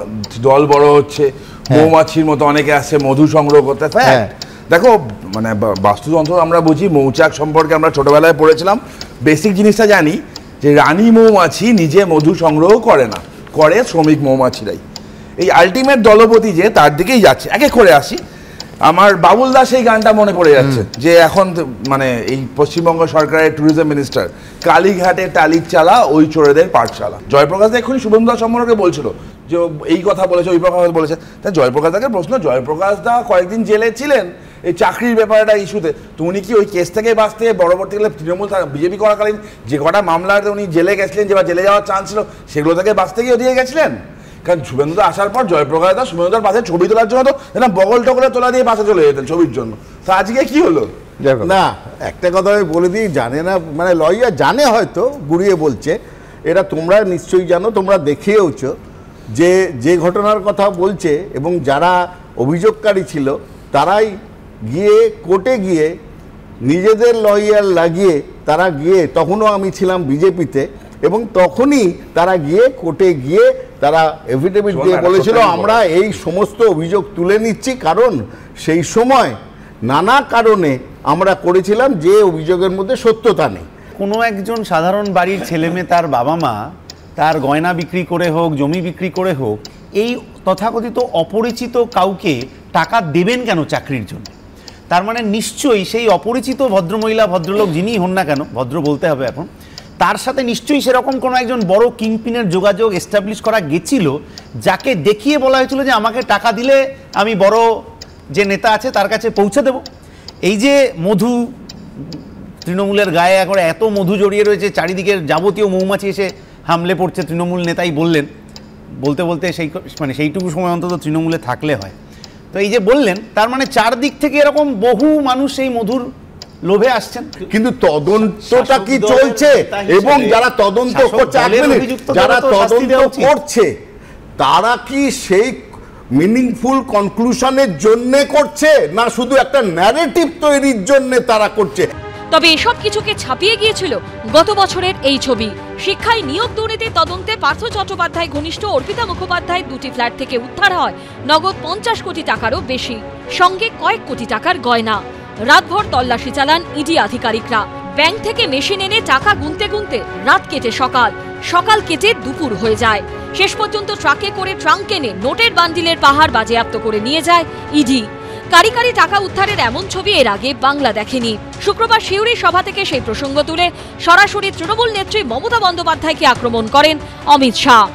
দল বড় হচ্ছে, মৌমাছির মতো অনেকে আসছে মধু সংগ্রহ করতে। দেখো, মানে বাস্তুতন্ত্র আমরা বুঝি, মৌচাক সম্পর্কে আমরা ছোটবেলায় পড়েছিলাম, বেসিক জিনিসটা জানি যে রানী মৌমাছি নিজে মধু সংগ্রহ করে না, করে শ্রমিক মৌমাছিরাই। এই আলটিমেট দলপতি যে তার দিকেই যাচ্ছে। একে করে আসি, আমার বাবুল দাস এই গানটা মনে পড়ে যাচ্ছে যে এখন মানে এই পশ্চিমবঙ্গ সরকারের ট্যুরিজম মিনিস্টার, কালীঘাটে টালির চালা ওই চোরেদের পাঠশালা। জয়প্রকাশ দা এক্ষুনি শুভেন্দু দাস সম্পর্কে বলছিল যে এই কথা বলেছে, ওই প্রকাশ বলেছে। তা জয়প্রকাশ দাকে প্রশ্ন, জয়প্রকাশ দা কয়েকদিন জেলে ছিলেন এই চাকরির ব্যাপারটা ইস্যুতে, তো উনি কি ওই কেস থেকে বাঁচতে পরবর্তীকালে তৃণমূল বিজেপি করাকালীন যে কটা মামলাতে উনি জেলে গেছিলেন, যে বা জেলে যাওয়ার চান্স ছিল, সেগুলো থেকে বাঁচতে গিয়ে ওদিকে গেছিলেন? কারণ শুভেন্দু আসার পর জয়প্রকাশ দা শুভেন্দুর পাশে ছবি তোলার জন্য তো যেন বগল টগলে তোলা দিয়ে পাশে চলে যেতেন ছবির জন্য। তো আজকে কি হলো? না, একটা কথা আমি বলে দিই, জানে না মানে লয়ার জানে হয়তো, গুড়িয়ে বলছে। এটা তোমরা নিশ্চয়ই জানো, তোমরা দেখিয়েওছো যে যে ঘটনার কথা বলছে এবং যারা অভিযোগকারী ছিল তারাই গিয়ে কোর্টে গিয়ে নিজেদের লয়ার লাগিয়ে তারা গিয়ে, তখনও আমি ছিলাম বিজেপিতে, এবং তখনই তারা গিয়ে কোর্টে গিয়ে তারা এফিডেভিট দিয়ে বলেছিল আমরা এই সমস্ত অভিযোগ তুলে নিচ্ছি, কারণ সেই সময় নানা কারণে আমরা করেছিলাম যে অভিযোগের মধ্যে সত্যতা নেই। কোনো একজন সাধারণ বাড়ির ছেলেমেয়ে, তার বাবা মা তার গয়না বিক্রি করে হোক, জমি বিক্রি করে হোক, এই তথাকথিত অপরিচিত কাউকে টাকা দেবেন কেন চাকরির জন্য? তার মানে নিশ্চয়ই সেই অপরিচিত ভদ্রমহিলা ভদ্রলোক যিনি হন না কেন, ভদ্র বলতে হবে এখন, তার সাথে নিশ্চয়ই সেরকম কোনো একজন বড় কিংপিনের যোগাযোগ এস্টাবলিশ করা গেছিল, যাকে দেখিয়ে বলা হয়েছিল যে আমাকে টাকা দিলে আমি বড় যে নেতা আছে তার কাছে পৌঁছে দেব। এই যে মধু, তৃণমূলের গায়ে এখন এত মধু জড়িয়ে রয়েছে, চারিদিকের যাবতীয় মৌমাছি এসে হামলে পড়ছে, তৃণমূল নেতাই বললেন, বলতে বলতে সেই মানে সেইটুকু সময় অন্তত তৃণমূলে থাকলে হয়। তো এই যে বললেন, তার মানে চারদিক থেকে এরকম বহু মানুষ এই মধুর লোভে আসছেন। কিন্তু তদন্তটা কি চলছে? এবং যারা তদন্ত করছে, যারা তদন্ত করছে তারা কি সেই মিনিংফুল কনক্লুশনের জন্য করছে, না শুধু একটা ন্যারেটিভ তৈরির জন্য তারা করছে? তবে এসব কিছুকে ছাপিয়ে গিয়েছিল গত বছরের এই ছবি। শিক্ষায় নিয়োগ দুর্নীতি তদন্তে পার্থ চট্টোপাধ্যায় ঘনিষ্ঠ অর্পিতা মুখোপাধ্যায় দুটি ফ্ল্যাট থেকে উদ্ধার হয় নগদ পঞ্চাশ কোটি টাকারও বেশি, সঙ্গে কয়েক কোটি টাকার গয়না। রাতভর তল্লাশি চালান ইডি আধিকারিকরা। ব্যাংক থেকে মেশিন এনে টাকা গুনতে গুনতে রাত কেটে সকাল, সকাল কেটে দুপুর হয়ে যায়। শেষ পর্যন্ত ট্রাকে করে ট্রাঙ্ক এনে নোটের বান্ডিলের পাহাড় বাজেয়াপ্ত করে নিয়ে যায় ইডি। কারি কারি টাকা উদ্ধারের এমন ছবি এর আগে বাংলা দেখেনি। শুক্রবার সিউড়ি সভা থেকে সেই প্রসঙ্গ তুলে সরাসরি তৃণমূল নেত্রী মমতা বন্দ্যোপাধ্যায়কে আক্রমণ করেন অমিত শাহ।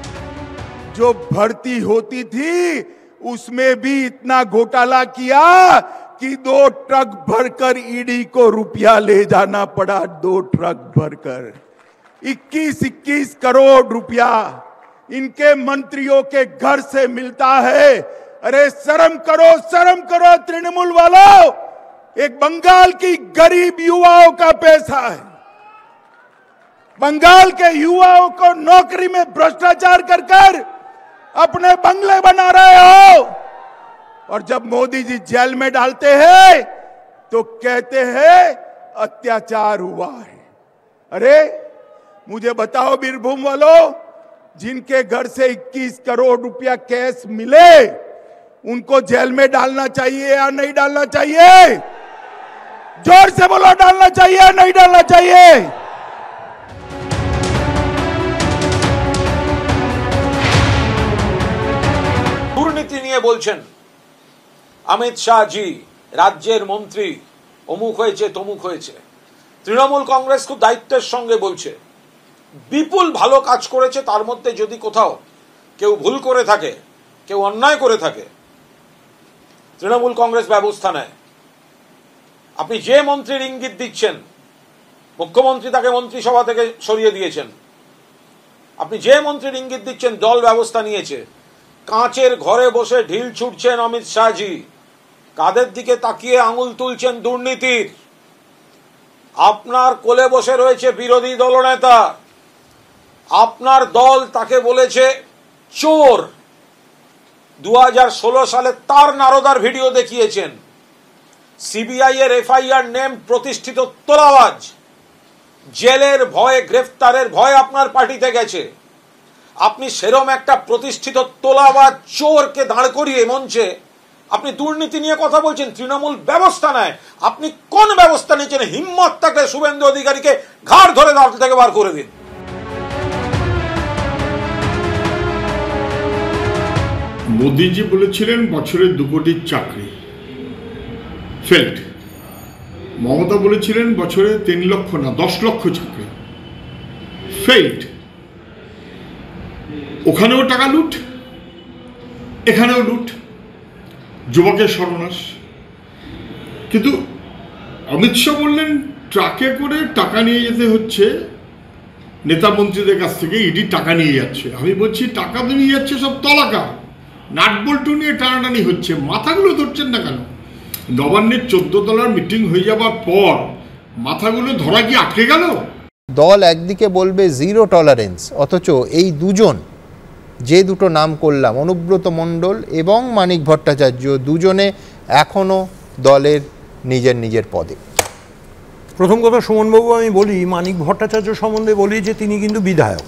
जो भर्ती होती थी उसमें भी इतना घोटाला किया कि दो ट्रक भरकर ईडी को रुपया ले जाना पड़ा। दो ट्रक भरकर इक्कीस इक्कीस करोड़ रुपया इनके मंत्रियों के घर से मिलता है। अरे शर्म करो, शर्म करो तृणमूल वालों। एक बंगाल की गरीब युवाओं का पैसा है, बंगाल के युवाओं को नौकरी में भ्रष्टाचार कर कर अपने बंगले बना रहे हो। और जब मोदी जी जेल में डालते हैं तो कहते हैं अत्याचार हुआ है। अरे मुझे बताओ बीरभूम वालों, जिनके घर से इक्कीस करोड़ रुपया कैश मिले उनको जेल में डालना चाहिए या नहीं डालना चाहिए? जोर से बोलो, डालना चाहिए या नहीं डालना चाहिए? দুর্নীতি নিয়ে বলছেন অমিত শাহ জি, রাজ্যের মন্ত্রী অমুক হয়েছে তমুক হয়েছে। তৃণমূল কংগ্রেস খুব দায়িত্বের সঙ্গে বলছে বিপুল ভালো কাজ করেছে, তার মধ্যে যদি কোথাও কেউ ভুল করে থাকে, কেউ অন্যায় করে থাকে, তৃণমূল কংগ্রেস ব্যবস্থা নেয়। আপনি যে মন্ত্রীর ইঙ্গিত দিচ্ছেন, মুখ্যমন্ত্রী তাকে মন্ত্রিসভা থেকে সরিয়ে দিয়েছেন, আপনি যে মন্ত্রীর ইঙ্গিত দিচ্ছেন দল ব্যবস্থা নিয়েছে। কাঁচের ঘরে বসে ঢিল ছুটছেন অমিত শাহজি, কাদের দিকে তাকিয়ে আঙুল তুলছেন দুর্নীতির? আপনার কোলে বসে রয়েছে বিরোধী দলনেতা, আপনার দল তাকে বলেছে চোর। দু হাজার ষোলো সালে তার নারদার ভিডিও দেখিয়েছেন। সিবিআই এর এফআইআর নেম প্রতিষ্ঠিত তোলাবাজ, জেলের ভয়ে, গ্রেফতারের ভয়ে আপনার পার্টিতে গেছে। আপনি সেরম একটা প্রতিষ্ঠিত তোলাবাজ চোরকে দাঁড় করিয়ে মঞ্চে আপনি দুর্নীতি নিয়ে কথা বলছেন, তৃণমূল ব্যবস্থা নেয়। আপনি কোন ব্যবস্থা নিয়েছেন? হিম্মত থাকলে শুভেন্দু অধিকারীকে ঘাড় ধরে দল থেকে বার করে দিন। মোদিজি বলেছিলেন বছরে দু কোটি চাকরি, ফেল্ড। মমতা বলেছিলেন বছরে তিন লক্ষ না দশ লক্ষ চাকরি, ফেল্ড। ওখানেও টাকা লুট, এখানেও লুট, যুবকের সর্বনাশ। কিন্তু অমিত শাহ বললেন ট্রাকে করে টাকা নিয়ে যেতে হচ্ছে নেতা মন্ত্রীদের কাছ থেকে, ইডি টাকা নিয়ে যাচ্ছে। আমি বলছি টাকা তো নিয়ে যাচ্ছে সব তলাকা, নাটবল্টু নিয়ে টানাটানি হচ্ছে, মাথাগুলো ধরছেন না কেন? নবান্নের চোদ্দ তলার মিটিং হয়ে যাবার পর মাথাগুলো ধরা কি আটকে গেল? দল একদিকে বলবে জিরো টলারেন্স, অথচ এই দুজন যে দুটো নাম করলাম, অনুব্রত মণ্ডল এবং মানিক ভট্টাচার্য, দুজনে এখনো দলের নিজের নিজের পদে। প্রথম কথা সুমনবাবু, আমি বলি মানিক ভট্টাচার্য সম্বন্ধে বলি যে তিনি কিন্তু বিধায়ক,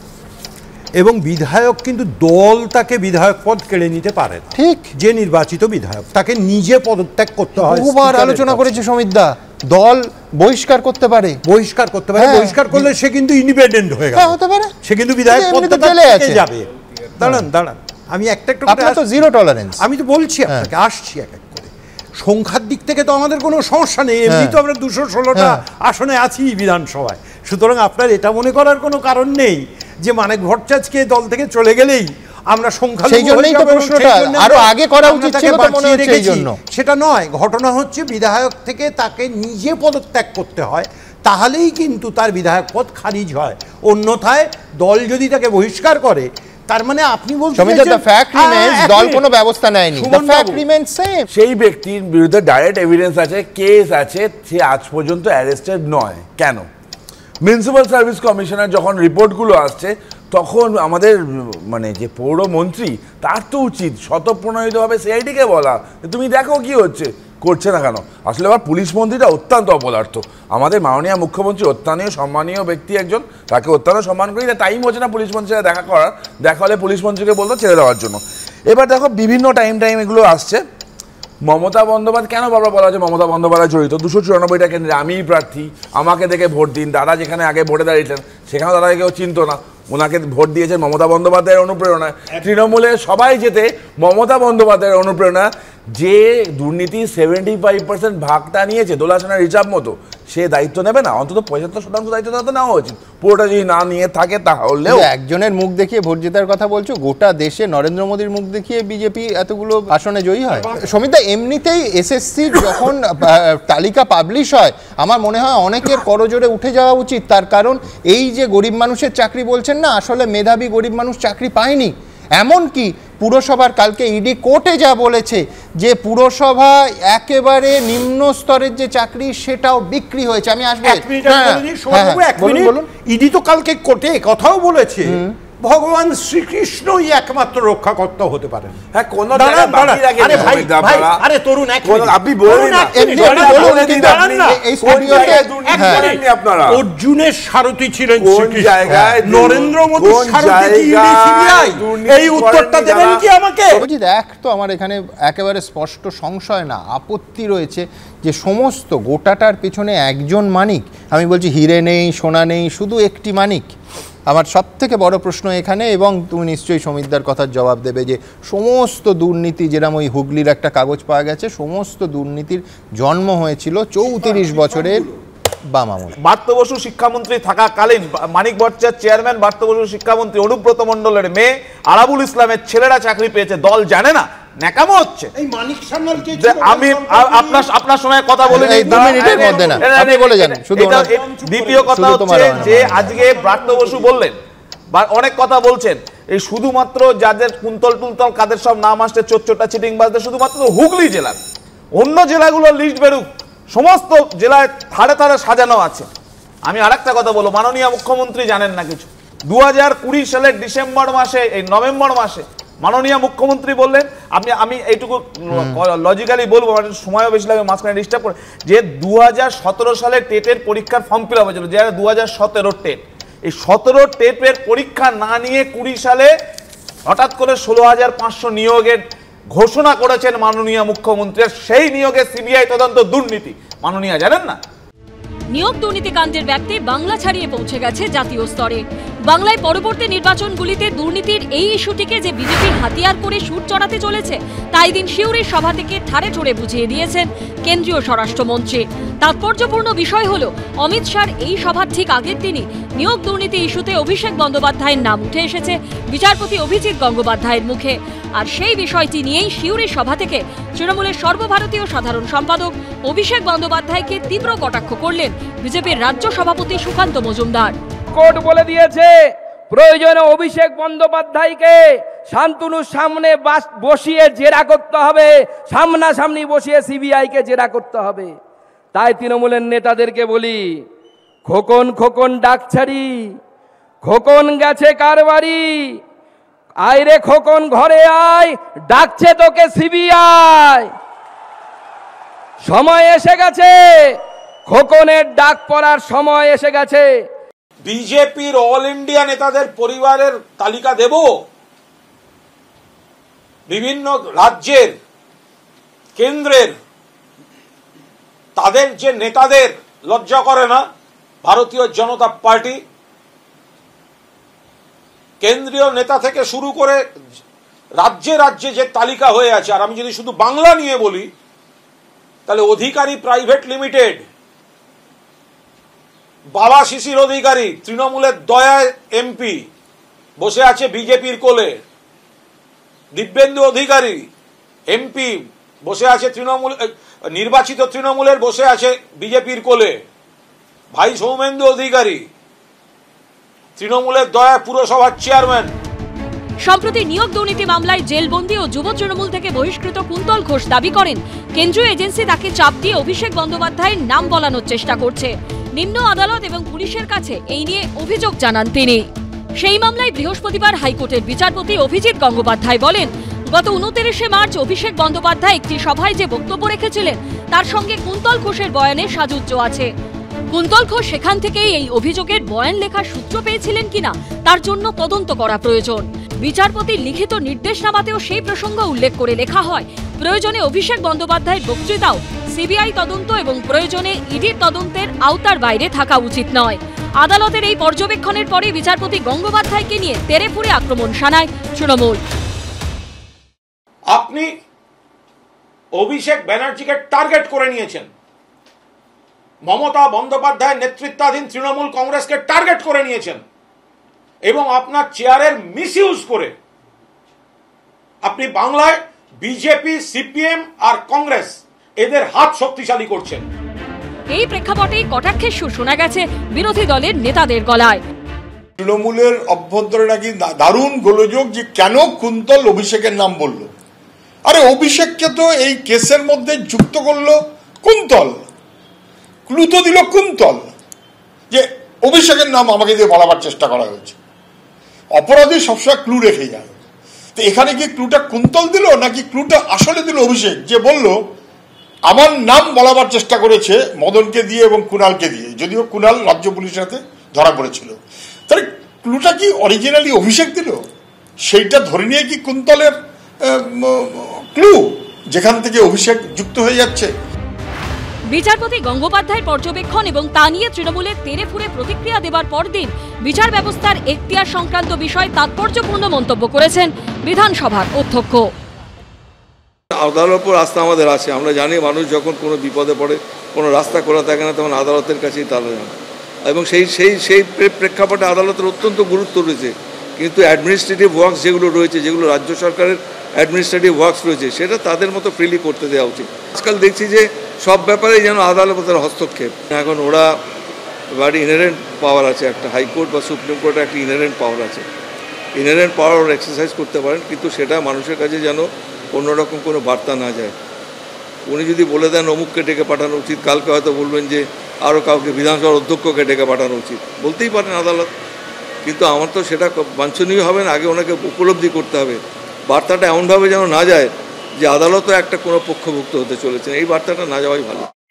এবং বিধায়ক কিন্তু দল তাকে বিধায়ক পদ কেড়ে নিতে পারে না। ঠিক, যে নির্বাচিত বিধায়ক তাকে নিজে পদত্যাগ করতে হয়। বহুবার আলোচনা করেছে সমিতদা, দল বহিষ্কার করতে পারে, বহিষ্কার করতে পারে, বহিষ্কার করলে সে কিন্তু ইন্ডিপেন্ডেন্ট হয়ে গেল, হতে পারে, সে কিন্তু বিধায়ক পদ থেকে যাবে। দাঁড়ান দাঁড়ান, আমি একটা একটা আপনার তো জিরো টলারেন্স, আমি তো বলছি আপনাকে, আসছি এক এক করে। সংখ্যার দিক থেকে তো আমাদের কোনো সমস্যা নেই, এমনি তো আমরা দুশো ষোলোটা আসনে আছি বিধানসভায়। সুতরাং আপনার এটা মনে করার কোনো কারণ নেই যে মানিক ভট্টাচার্যকে দল থেকে চলে গেলেই আমরা সংখ্যা, সেই জন্যই তো প্রশ্নটা আরো আগে করা উচিত ছিল তো মনে হচ্ছে এই জন্য। সেটা নয়, ঘটনা হচ্ছে বিধায়ক থেকে তাকে নিজে পদত্যাগ করতে হয়, তাহলেই কিন্তু তার বিধায়ক পদ খারিজ হয়। অন্যথায় দল যদি তাকে বহিষ্কার করে, তার মানে আপনি বলছেন দল কোনো ব্যবস্থা নেয়নি, সেই ব্যক্তির বিরুদ্ধে ডাইরেক্ট এভিডেন্স আছে, কেস আছে, সে আজ পর্যন্ত অ্যারেস্টেড নয়। কেন? মিউনিসিপ্যাল সার্ভিস কমিশনের যখন রিপোর্টগুলো আসছে তখন আমাদের মানে যে পৌরমন্ত্রী, তার তো উচিত স্বতঃপ্রণোদিতভাবে সিআইডিকে বলা তুমি দেখো কি হচ্ছে, করছে না কেন? আসলে আবার পুলিশ মন্ত্রীটা অত্যন্ত অপদার্থ। আমাদের মাননীয় মুখ্যমন্ত্রী অত্যন্ত সম্মানীয় ব্যক্তি একজন, তাকে অত্যন্ত সম্মান করি, টাইম হচ্ছে না পুলিশ মন্ত্রীর সাথে দেখা করার, দেখা হলে পুলিশ মন্ত্রীকে বলতো ছেড়ে দেওয়ার জন্য। এবার দেখো বিভিন্ন টাইম টাইম এগুলো আসছে। মমতা বন্দ্যোপাধ্যায় কেন বারবার বলা হচ্ছে মমতা বন্দ্যোপাধ্যায় জড়িত? দুশো চুরানব্বইটা কেন্দ্রে আমিই প্রার্থী, আমাকে দেখে ভোট দিন। দাদা যেখানে আগে ভোটে দাঁড়িয়েছেন সেখানেও দাদাকে কেউ চিনত না, ওনাকে ভোট দিয়েছেন মমতা বন্দ্যোপাধ্যায়ের অনুপ্রেরণায়। তৃণমূলে সবাই যেতে মমতা বন্দ্যোপাধ্যায়ের অনুপ্রেরণা। যে দুর্নীতি সেভেন্টি ফাইভ পার্সেন্ট ভাগটা নিয়েছে দোলাসনের হিসাব মতো, সে দায়িত্ব নেবে না? অন্তত পঁচাত্তর শতাংশ দায়িত্ব তো নেওয়া উচিত। পুরোটা যদি না নিয়ে থাকে তাহলেও একজনের মুখ দেখিয়ে ভোট জেতার কথা বলছো, গোটা দেশে নরেন্দ্র মোদীর মুখ দেখিয়ে বিজেপি এতগুলো আসনে জয়ী হয়। সমিতা, এমনিতেই এসএসসি যখন তালিকা পাবলিশ হয় আমার মনে হয় অনেকের করজোরে উঠে যাওয়া উচিত। তার কারণ এই যে গরিব মানুষের চাকরি বলছেন না, আসলে মেধাবী গরিব মানুষ চাকরি পায়নি। এমনকি পুরসভার কালকে ইডি কোর্টে যা বলেছে যে পুরসভা একেবারে নিম্ন স্তরের যে চাকরি সেটাও বিক্রি হয়েছে। আমি আসবো, ইডি তো কালকে কোর্টে কথাও বলেছে ভগবান শ্রীকৃষ্ণই একমাত্র রক্ষাকর্তা হতে পারেন। হ্যাঁ, কোন দাঁড়ান, দাঁড়ান। আরে ভাই, ভাই, আরে তরুণ এক মিনিট। আপনি বলুন না, এমনি বলুন, কিন্তু দাঁড়ান না। এই স্টুডিওতে এক মিনিট আপনারা অর্জুনের সারথি ছিলেন কোন শ্রীকৃষ্ণ, জায়গায় নরেন্দ্র মোদীর সারথি কি সিবিআই? এই উত্তরটা দেবেন কি আমাকে? অভিজিৎ, এক তো আমার এখানে একেবারে স্পষ্ট সংশয় না, আপত্তি রয়েছে যে সমস্ত গোটাটার পেছনে একজন মানিক। আমি বলছি হিরে নেই, সোনা নেই, শুধু একটি মানিক। আমার সব থেকে বড় প্রশ্ন এখানে, এবং তুমি নিশ্চয়ই সমিতদার কথার জবাব দেবে, যে সমস্ত দুর্নীতি, যেরকম ওই হুগলির একটা কাগজ পাওয়া গেছে, সমস্ত দুর্নীতির জন্ম হয়েছিল চৌত্রিশ বছরের বাম আমলে। বার্ত বসু শিক্ষামন্ত্রী থাকাকালীন মানিক ভট্টাচার্য চেয়ারম্যান, বার্ত বসু শিক্ষামন্ত্রী অনুব্রত মণ্ডলের মেয়ে আরাবুল ইসলামের ছেলেরা চাকরি পেয়েছে, দল জানে না, ন্যাকামো হচ্ছে। এই মানিক সান্যাল কে আমি আপনার আপনার সময় কথা বলে এই দু মিনিটের মধ্যে না, আপনি বলে যান। শুধু দ্বিতীয় কথা হচ্ছে যে আজকে ব্রাত্য বসু বললেন বা অনেক কথা বলছেন, এই শুধুমাত্র যাদের কুন্তল টুলতল কাদের সব নাম আসছে চোরচোটা চিটিংবাজদের, শুধুমাত্র হুগলি জেলার, অন্য জেলাগুলোর লিস্ট বেরুক, সমস্ত জেলায় থারে থারে সাজানো আছে। আমি আরেকটা কথা বলবো, মাননীয় মুখ্যমন্ত্রী জানেন না কিছু। দু হাজার কুড়ি সালের ডিসেম্বর মাসে, এই নভেম্বর মাসে মাননীয় মুখ্যমন্ত্রী বললেন, আপনি আমি এইটুকু লজিক্যালি বলবো, সময়ও বেশি লাগে, মাঝখানে ডিস্টার্ব করে, যে দু হাজার সতেরো সালে টেটের পরীক্ষার ফর্ম ফিল আপ হয়েছিল, যে দু হাজার সতেরো টেট, এই সতেরো টেটের পরীক্ষা না নিয়ে কুড়ি সালে হঠাৎ করে ষোলো হাজার পাঁচশো নিয়োগের ঘোষণা করেছেন মাননীয় মুখ্যমন্ত্রী। সেই নিয়োগে সিবিআই তদন্ত দুর্নীতি মাননীয় জানেন না? নিয়োগ দুর্নীতিকাণ্ডের ব্যাপ্তি বাংলা ছাড়িয়ে পৌঁছে গেছে জাতীয় স্তরে। বাংলায় পরবর্তী নির্বাচনগুলিতে দুর্নীতির এই ইস্যুটিকে যে বিজেপি হাতিয়ার করে সুর চড়াতে চলেছে, তাই দিন শিউরির সভা থেকে ঠাড়ে ঠোড়ে বুঝিয়ে দিয়েছেন কেন্দ্রীয় স্বরাষ্ট্রমন্ত্রী। তাৎপর্যপূর্ণ বিষয় হল, অমিত শাহর এই সভার ঠিক আগের দিনই নিয়োগ দুর্নীতি ইস্যুতে অভিষেক বন্দ্যোপাধ্যায়ের নাম উঠে এসেছে বিচারপতি অভিজিৎ গঙ্গোপাধ্যায়ের মুখে। আর সেই বিষয়টি নিয়েই শিউরির সভা থেকে তৃণমূলের সর্বভারতীয় সাধারণ সম্পাদক অভিষেক বন্দ্যোপাধ্যায়কে তীব্র কটাক্ষ করলেন বিজেপির রাজ্য সভাপতি সুকান্ত মজুমদার। কোর্ট বলে দিয়েছে, প্রয়োজনে অভিষেক বন্দ্যোপাধ্যায়কে শান্তনুর সামনে বসিয়ে জেরা করতে হবে, সামনাসামনি বসিয়ে সিবিআই কে জেরা করতে হবে। তাই তৃণমূলের নেতাদেরকে বলি, খোকন খোকন ডাকছাড়ি, খোকন গেছে কার বাড়ি, আয় রে খোকন ঘরে আয়, ডাকছে তোকে সিবিআই। সময় এসে গেছে, খোকনের ডাক পড়ার সময় এসে গেছে। বিজেপির অল ইন্ডিয়া নেতাদের পরিবারের তালিকা দেব, বিভিন্ন রাজ্যের, কেন্দ্রের, তাদের যে নেতাদের লজ্জা করে না ভারতীয় জনতা পার্টি, কেন্দ্রীয় নেতা থেকে শুরু করে রাজ্যে রাজ্যে যে তালিকা হয়ে আছে। আর আমি যদি শুধু বাংলা নিয়ে বলি, তাহলে অধিকারী প্রাইভেট লিমিটেড, বাবা শিশির অধিকারী তৃণমূলের দয়ায় এমপি বসে আছে বিজেপির কোলে, দিব্যেন্দু অধিকারী এমপি বসে আছে তৃণমূল, নির্বাচিত তৃণমূলের বসে আছে বিজেপির কোলে, ভাই সৌমেন্দু অধিকারী তৃণমূলের দয়ায় পুরসভার চেয়ারম্যান। সম্প্রতি নিয়োগ দুর্নীতি মামলায় জেলবন্দি ও যুব তৃণমূল থেকে বহিষ্কৃত কুন্তল ঘোষ দাবি করেন, কেন্দ্রীয় এজেন্সি তাকে চাপ দিয়ে অভিষেক বন্দ্যোপাধ্যায়ের নাম বলানোর চেষ্টা করছে। নিম্ন আদালত এবং পুলিশের কাছে এই নিয়ে অভিযোগ জানান তিনি। সেই মামলায় বৃহস্পতিবার হাইকোর্টের বিচারপতি অভিজিৎ গঙ্গোপাধ্যায় বলেন, গত উনত্রিশে মার্চ অভিষেক বন্দ্যোপাধ্যায় একটি সভায় যে বক্তব্য রেখেছিলেন, তার সঙ্গে কুন্তল ঘোষের বয়ানে সাযুজ্য আছে। কুন্তল ঘোষ সেখান থেকেই এই অভিযোগের বয়ান লেখার সূত্র পেয়েছিলেন কিনা তার জন্য তদন্ত করা প্রয়োজন। বিচারপতির লিখিত নির্দেশনামাতেও সেই প্রসঙ্গ উল্লেখ করে লেখা হয়, প্রয়োজনে অভিষেক বন্দ্যোপাধ্যায়ের বক্তৃতাও সিবিআই তদন্ত এবং প্রয়োজনে ইডির তদন্তের আওতার বাইরে থাকা উচিত নয়। আদালতের এই পর্যবেক্ষণের পরে বিচারপতি গঙ্গোপাধ্যায়কে নিয়ে তেড়েফুঁড়ে আক্রমণ শানায় তৃণমূল। আপনি অভিষেক ব্যানার্জিকে টার্গেট করে নিয়েছেন, মমতা বন্দ্যোপাধ্যায়ের নেতৃত্বাধীন তৃণমূল কংগ্রেসকে টার্গেট করে নিয়েছেন, এবং আপনার চেয়ারের মিসইউজ করে আপনি বাংলায় বিজেপি, সিপিএম আর কংগ্রেস এদের হাত শক্তিশালী করছেন। এই প্রেক্ষাপটেই কটাক্ষের সুর শোনা গেছে বিরোধী দলের নেতাদের গলায়। তৃণমূলের অভ্যন্তরে নাকি দারুণ গোলযোগ যে কেন কুন্তল অভিষেকের নাম বলল। আরে অভিষেককে তো এই কেসের মধ্যে যুক্ত করলো কুন্তল, ক্লু তো দিল কুন্তল, যে অভিষেকের নাম আমাকে দিয়ে বলাবার চেষ্টা করা হয়েছে। অপরাধী সবসময় ক্লু রেখে যায়। তো এখানে কি ক্লুটা কুন্তল দিল নাকি ক্লুটা আসলে দিল অভিষেক, যে বলল আমার নাম বলাবার চেষ্টা করেছে মদনকে দিয়ে এবং কুণালকে দিয়ে, যদিও কুণাল রাজ্য পুলিশের হাতে ধরা পড়েছিল। তাহলে ক্লুটা কি অরিজিনালি অভিষেক দিল? সেইটা ধরে নিয়ে কি কুন্তলের ক্লু, যেখান থেকে অভিষেক যুক্ত হয়ে যাচ্ছে? বিচারপতি গঙ্গোপাধ্যায়ের পর্যবেক্ষণ এবং তা নিয়ে তৃণমূলের তেড়ে ফুঁড়ে প্রতিক্রিয়া দেবার পরদিন বিচার ব্যবস্থার এখতিয়ার সংক্রান্ত বিষয়ে তাৎপর্যপূর্ণ মন্তব্য করেছেন বিধানসভার অধ্যক্ষ। আদালতের উপর আস্থা আমাদের আছে। আমরা জানি মানুষ যখন কোনো বিপদে পড়ে, কোনো রাস্তা খোলা থাকে না, তখন আদালতের কাছেই তারা যান, এবং সেই সেই সেই প্রেক্ষাপটে আদালতের অত্যন্ত গুরুত্ব রয়েছে। কিন্তু অ্যাডমিনিস্ট্রেটিভ ওয়ার্কস যেগুলো রয়েছে, যেগুলো রাজ্য সরকারের অ্যাডমিনিস্ট্রেটিভ ওয়ার্কস রয়েছে, সেটা তাদের মতো ফ্রিলি করতে দেওয়া উচিত। আজকাল দেখছি যে সব ব্যাপারেই যেন আদালতের হস্তক্ষেপ। এখন ওরা বাড়ি ইনহেরেন্ট পাওয়ার আছে, একটা হাইকোর্ট বা সুপ্রিম কোর্টের একটা ইনহেরেন্ট পাওয়ার আছে, ইনহেরেন্ট পাওয়ার ওরা এক্সারসাইজ করতে পারেন, কিন্তু সেটা মানুষের কাছে যেন অন্যরকম কোনো বার্তা না যায়। উনি যদি বলে দেন অমুককে ডেকে পাঠানো উচিত, কালকে হয়তো বলবেন যে আরও কাউকে বিধানসভার অধ্যক্ষকে ডেকে পাঠানো উচিত, বলতেই পারেন আদালত। কিন্তু আমার তো সেটা বাঞ্ছনীয় হবে না, আগে ওনাকে উপলব্ধি করতে হবে। বার্তাটা এমনভাবে যেন না যায় যে আদালতও একটা কোনো পক্ষভুক্ত হতে চলেছে, এই বার্তাটা না যাওয়াই ভালো।